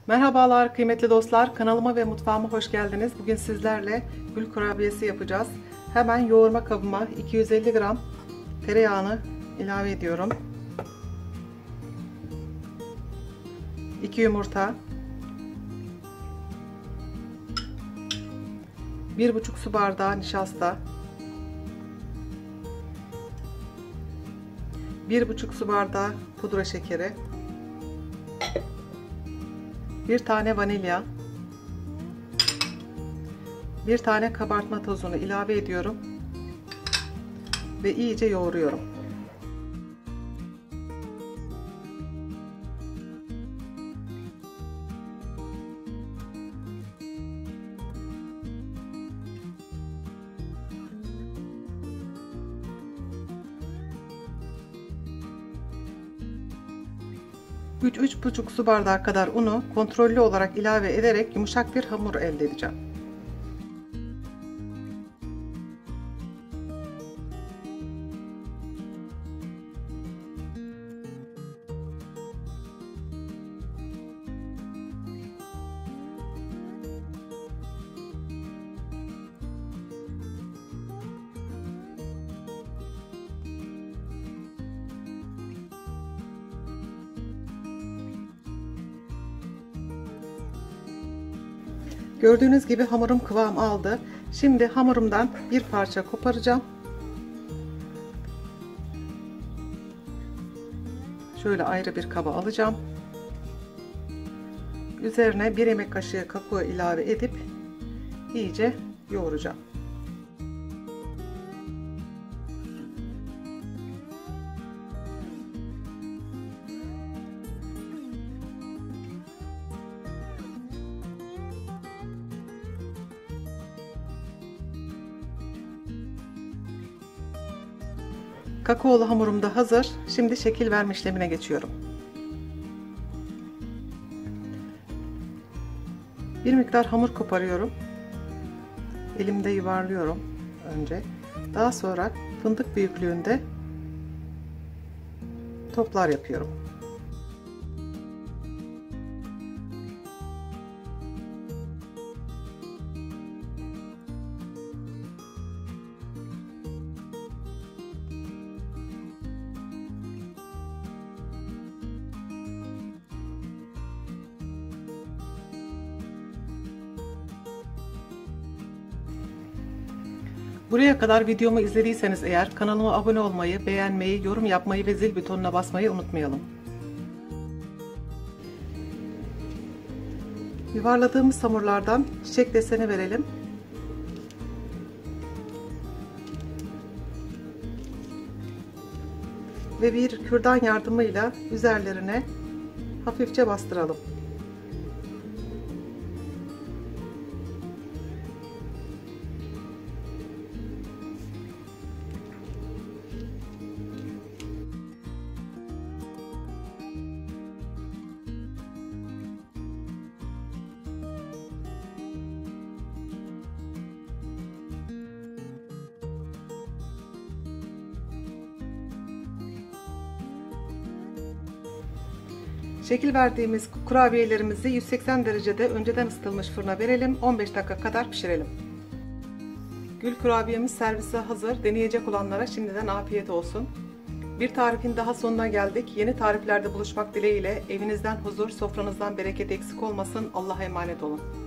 Merhabalar kıymetli dostlar, kanalıma ve mutfağıma hoş geldiniz. Bugün sizlerle gül kurabiyesi yapacağız. Hemen yoğurma kabıma 250 gram tereyağını ilave ediyorum. 2 yumurta, 1,5 su bardağı nişasta, 1,5 su bardağı pudra şekeri, 1 tane vanilya, 1 tane kabartma tozunu ilave ediyorum ve iyice yoğuruyorum. Üç buçuk su bardağı kadar unu kontrollü olarak ilave ederek yumuşak bir hamur elde edeceğim. Gördüğünüz gibi hamurum kıvam aldı. Şimdi hamurumdan bir parça koparacağım. Şöyle ayrı bir kaba alacağım. Üzerine 1 yemek kaşığı kakao ilave edip iyice yoğuracağım. Kakaolu hamurum da hazır. Şimdi şekil verme işlemine geçiyorum. Bir miktar hamur koparıyorum. Elimde yuvarlıyorum önce. Daha sonra fındık büyüklüğünde toplar yapıyorum. Buraya kadar videomu izlediyseniz eğer kanalıma abone olmayı, beğenmeyi, yorum yapmayı ve zil butonuna basmayı unutmayalım. Yuvarladığımız hamurlardan çiçek deseni verelim. Ve bir kürdan yardımıyla üzerlerine hafifçe bastıralım. Şekil verdiğimiz kurabiyelerimizi 180 derecede önceden ısıtılmış fırına verelim. 15 dakika kadar pişirelim. Gül kurabiyemiz servise hazır. Deneyecek olanlara şimdiden afiyet olsun. Bir tarifin daha sonuna geldik. Yeni tariflerde buluşmak dileğiyle evinizden huzur, sofranızdan bereket eksik olmasın. Allah'a emanet olun.